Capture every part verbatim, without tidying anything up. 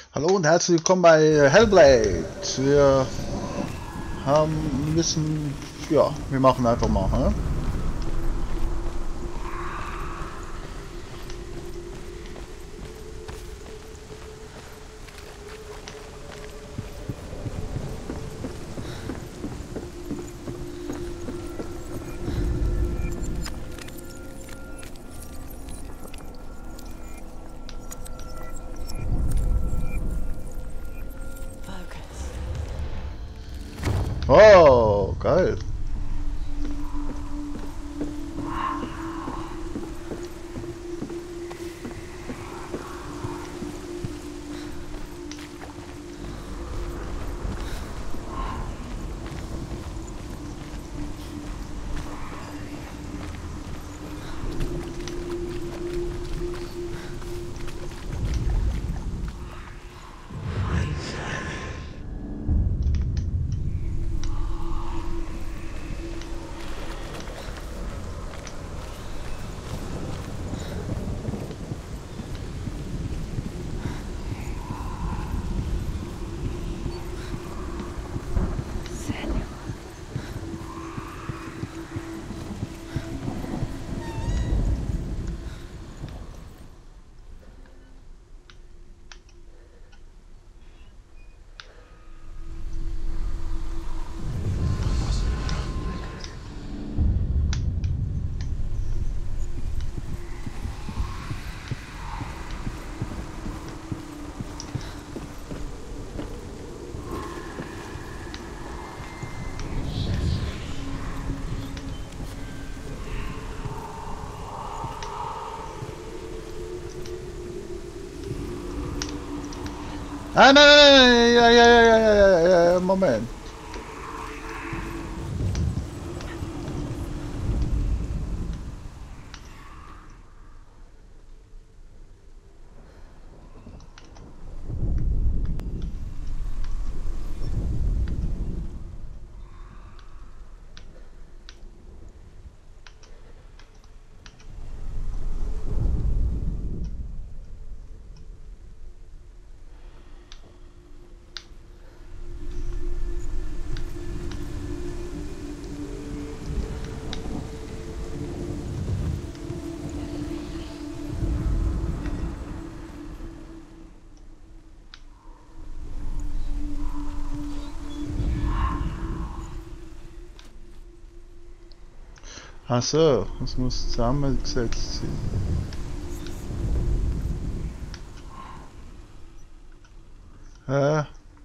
Hallo und herzlich willkommen bei Hellblade. Wir haben müssen, ja, wir machen einfach mal, hä? Oh, geil. Ah, nein, nein, nein, ja, ja, ja, ja, ja, ja, ja, Moment. Ach so, es muss zusammengesetzt sein. Äh.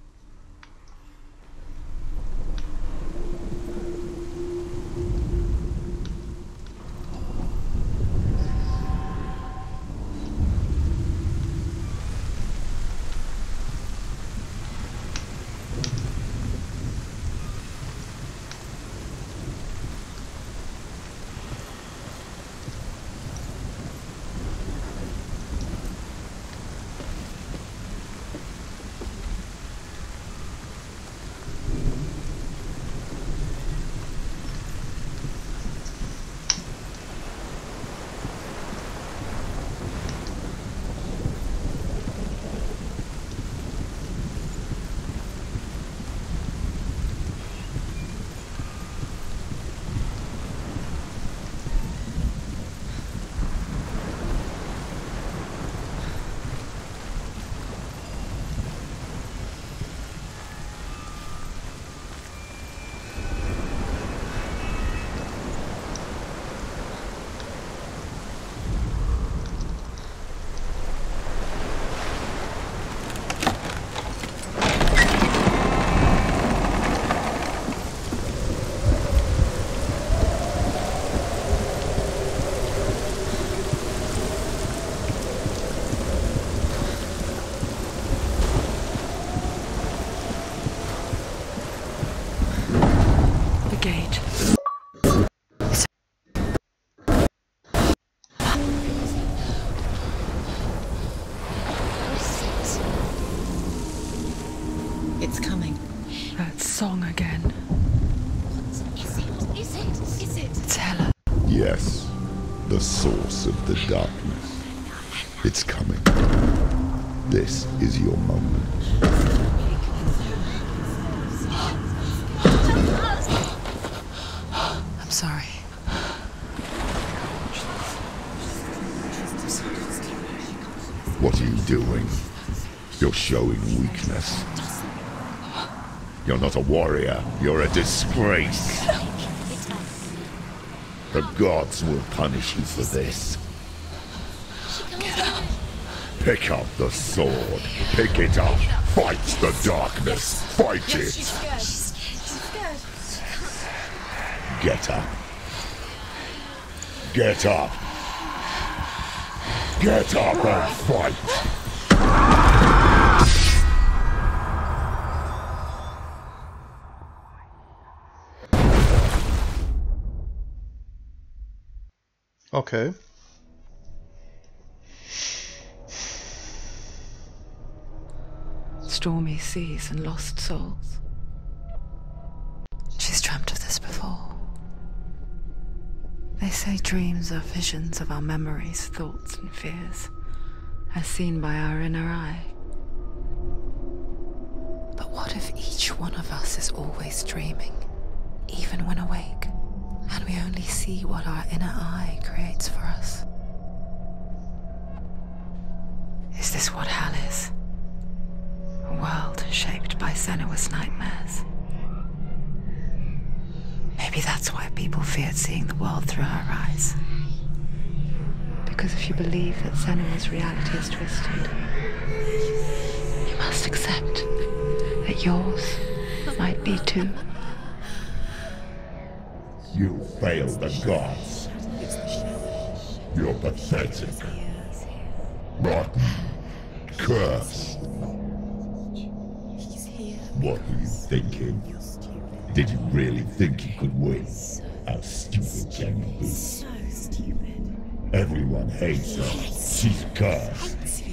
It's coming. That song again. Is it? Is it? Is it? It's Hela. Yes, the source of the darkness. It's coming. This is your moment. I'm sorry. What are you doing? You're showing weakness. You're not a warrior. You're a disgrace. The gods will punish you for this. Pick up the sword. Pick it up. Fight the darkness. Fight it. Get up. Get up. Get up and fight. Okay. Stormy seas and lost souls. She's dreamt of this before. They say dreams are visions of our memories, thoughts and fears, as seen by our inner eye. But what if each one of us is always dreaming, even when awake, and we only see what our inner eye creates for us? Is this what hell is? A world shaped by Senua's nightmares. Maybe that's why people feared seeing the world through her eyes. Because if you believe that Senua's reality is twisted, you must accept that yours might be too. You failed the gods. You're pathetic. Rotten. Cursed. What were you thinking? Did you really think you could win? How stupid can you be? So stupid. Everyone hates her. She's cursed.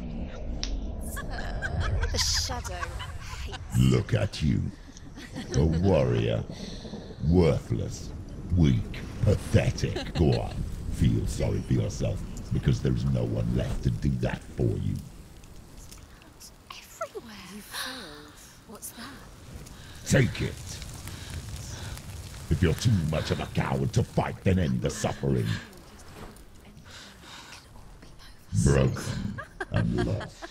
The shadow hates. Look at you. A warrior. Worthless. Weak. Pathetic. Go on. Feel sorry for yourself, because there's no one left to do that for you. Everywhere. You failed. What's that? Take it. If you're too much of a coward to fight, then end the suffering. Broken and lost.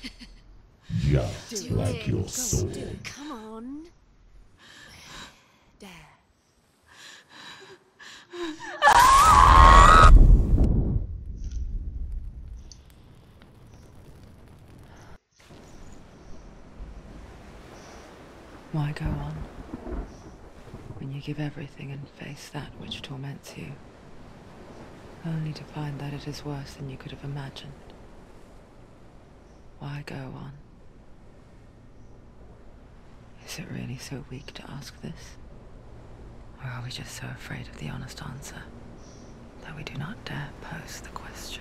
Just like your sword. Come on. Dare. Why go on, when you give everything and face that which torments you, only to find that it is worse than you could have imagined? Why go on? Is it really so weak to ask this? Or are we just so afraid of the honest answer that we do not dare pose the question?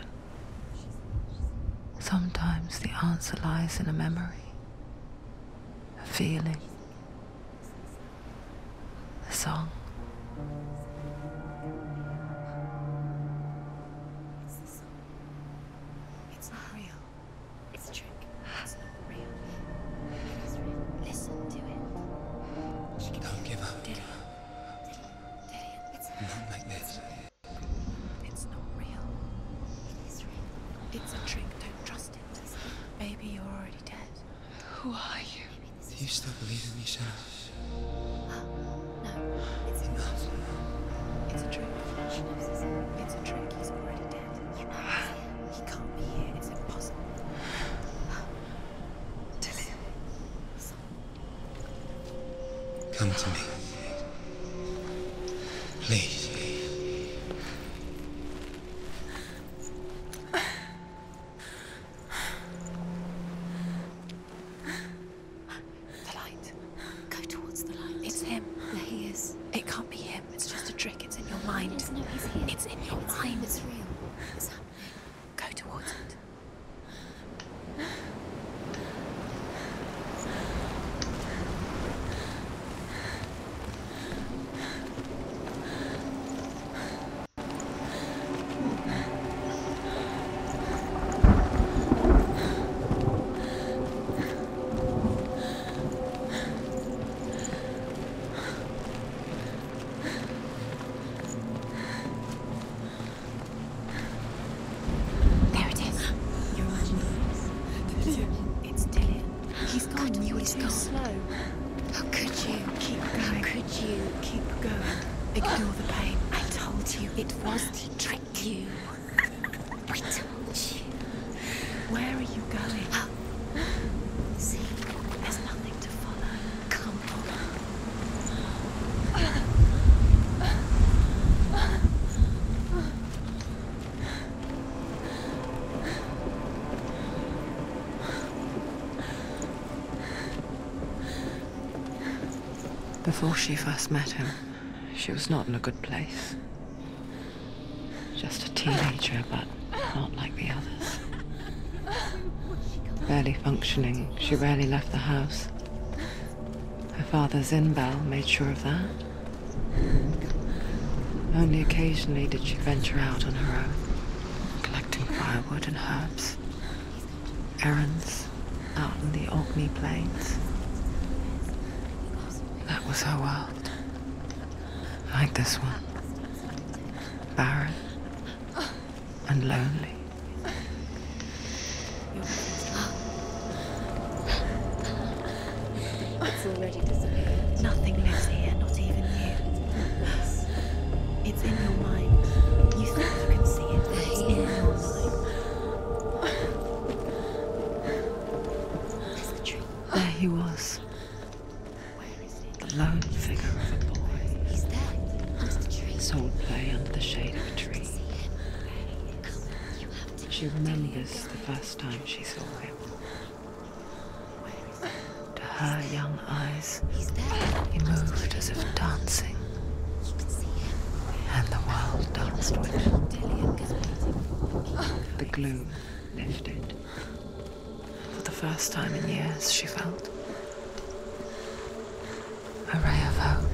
Sometimes the answer lies in a memory, a feeling, a song. It's not real. It's a trick. It's not real. It is real. Listen to it. She can Don't give up. Did it. Did it. Did it. It's Not like this. It's not real. It is real. It's a trick. Don't trust it. Maybe you're already dead. Who are you? Maybe this Do you still believe in me, Shannon? No, it's Enough. It's a trick. It's a trick. He's already dead. You know he's here. He can't be here. It's impossible. Tilly. Come to me. Please. The light. Go towards the light. It's him. There he is. It can't be him. It's just a trick. It's in your mind. No, he's here. It's in your it's mind. Him. It's real. It's happening. Go towards it. It's gone. Slow. How could you? Keep going. How could you? Keep going. Ignore the pain. I told you it was to trick you. I told you. Where are you going? Oh. See, there's nothing to follow. Come on. Before she first met him, she was not in a good place. Just a teenager, but not like the others. Barely functioning, she rarely left the house. Her father, Zinbal, made sure of that. Only occasionally did she venture out on her own, collecting firewood and herbs. Errands out in the Orkney Plains. That was her world. Like this one. Barren and lonely. It's already disappeared. Nothing lives here, not even you. It's in your mind. You think you can see it, but it's in your mind. There's the tree. There he was. The lone figure of a boy. He's there. There's the tree. Soul play under the shade of a tree. She remembers the first time she saw him. To her young eyes, he moved as if dancing. And the world danced with him. The gloom lifted. For the first time in years, she felt a ray of hope.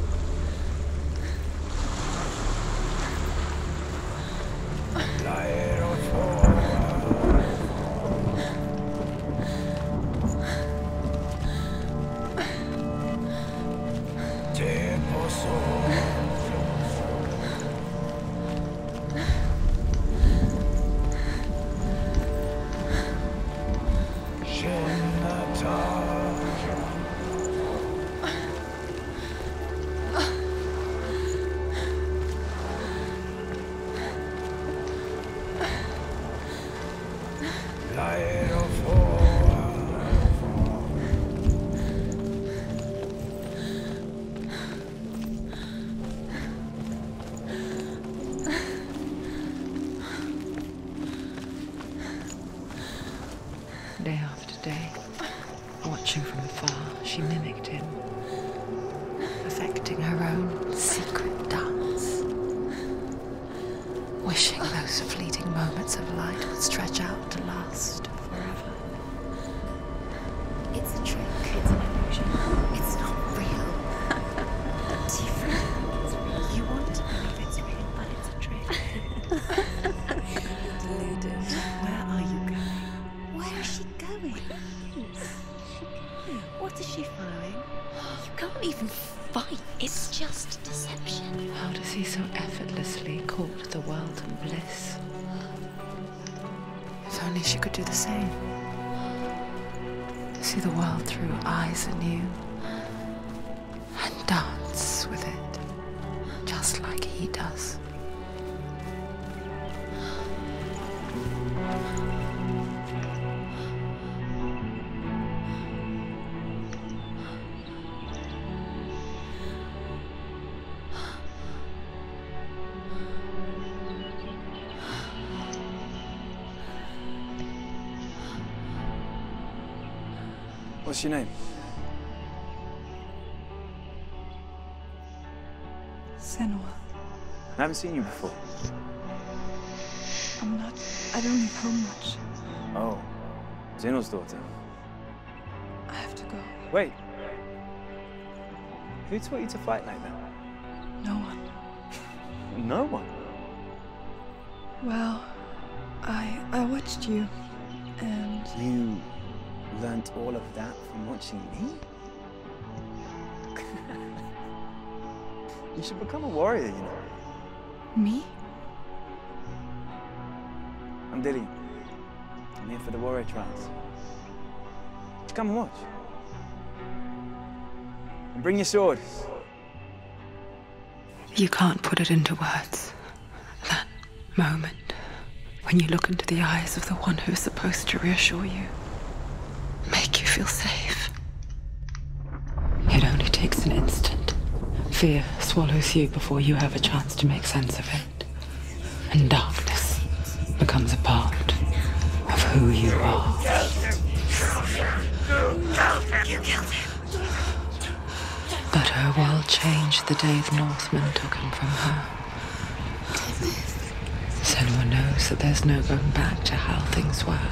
Day after day, watching from afar, she mimicked him, perfecting her own secret dance, wishing those fleeting moments of light would stretch out to last forever. It's a trick. It's an illusion. It's not real. Do you feel it's real? You want to believe it's real, but it's a trick. You're deluded. Where are you going? Where is she going? What is she following? You can't even fight. It's just deception. How does he so effortlessly court the world and bliss? If only she could do the same. See the world through eyes anew and dance with it, just like he does. What's your name? Senua. I haven't seen you before. I'm not. I don't leave home much. Oh, Zeno's daughter. I have to go. Wait. Who taught you to fight like that? No one. No one? Well, I I watched you, and You learnt all of that from watching me? You should become a warrior, you know. me? I'm Dillian. I'm here for the warrior trials. Come and watch. And bring your sword. You can't put it into words. That moment when you look into the eyes of the one who is supposed to reassure you, make you feel safe. It only takes an instant. Fear swallows you before you have a chance to make sense of it. And darkness becomes a part of who you are. You killed him. But her world changed the day the Northmen took him from her. Senua knows that there's no going back to how things were.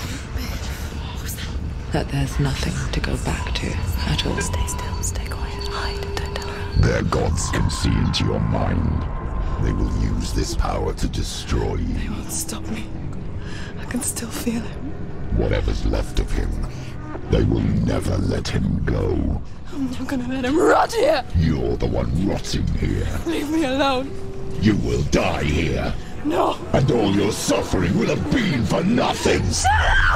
That there's nothing to go back to at all. Stay still, stay quiet, hide, don't tell her. Their gods can see into your mind. They will use this power to destroy you. They won't stop me. I can still feel him. Whatever's left of him, they will never let him go. I'm not gonna let him rot here! You're the one rotting here. Leave me alone. You will die here. No! And all your suffering will have been for nothing. Shut up!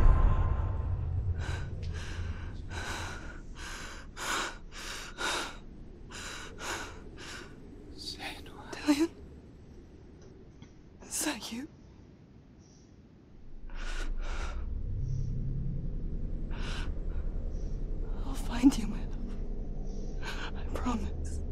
Dillion? Is that you? I'll find you, my love. I promise.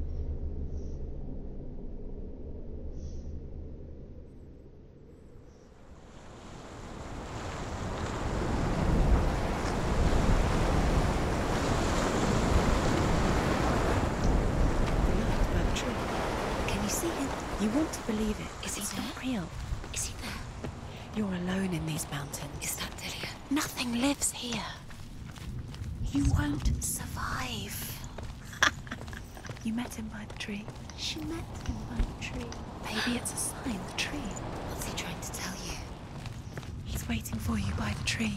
Can you see him? You want to believe it. Is he not real? Is he there? You're alone in these mountains. Is that Dillion? Nothing lives here. You won't survive. You met him by the tree. She met him by the tree. Maybe it's a sign, the tree. What's he trying to tell you? He's waiting for you by the tree.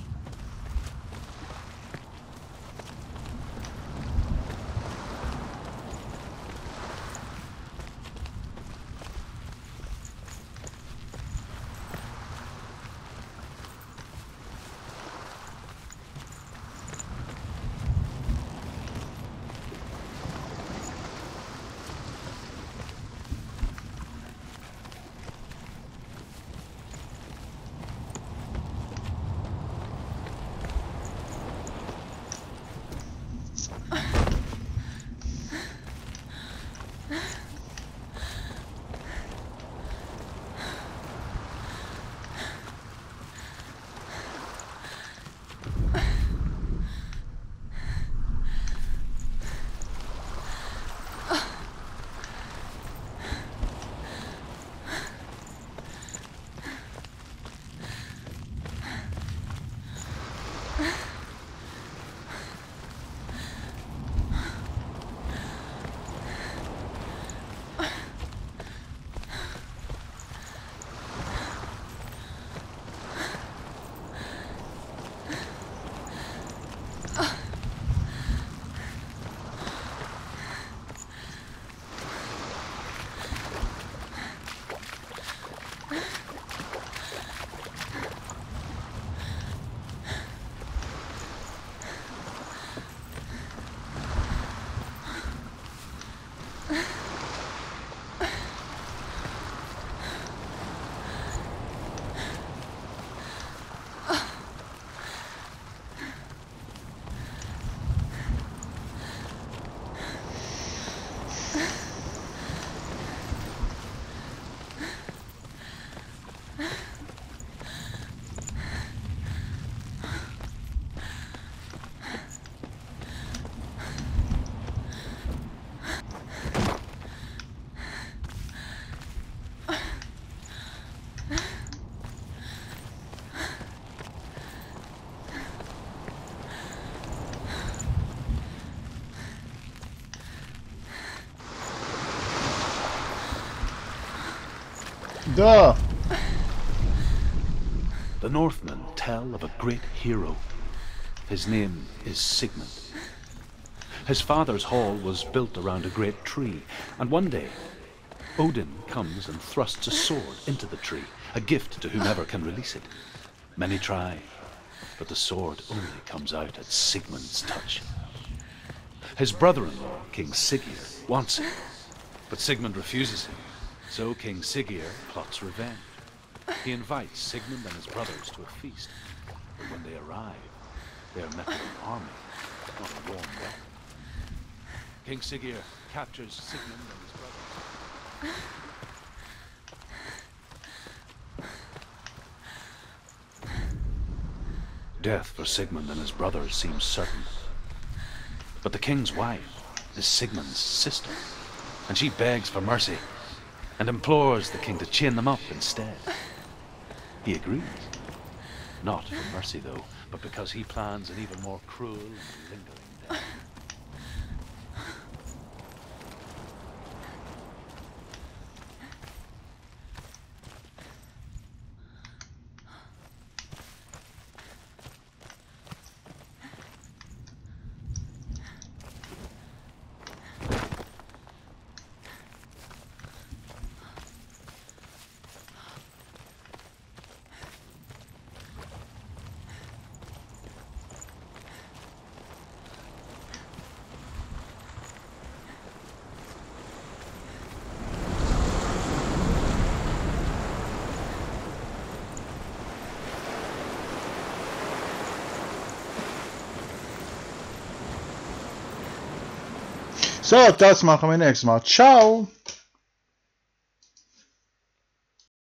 Duh! The Northmen tell of a great hero. His name is Sigmund. His father's hall was built around a great tree, and one day Odin comes and thrusts a sword into the tree, a gift to whomever can release it. Many try, but the sword only comes out at Sigmund's touch. His brother-in-law, King Siggeir, wants him, but Sigmund refuses him. So King Siggeir plots revenge. He invites Sigmund and his brothers to a feast, but when they arrive, they are met with an army, not a warm welcome. King Siggeir captures Sigmund and his brothers. Death for Sigmund and his brothers seems certain. But the king's wife is Sigmund's sister, and she begs for mercy and implores the king to chain them up instead. He agrees. Not for mercy, though, but because he plans an even more cruel and lingering death. So, das machen wir nächstes Mal. Ciao!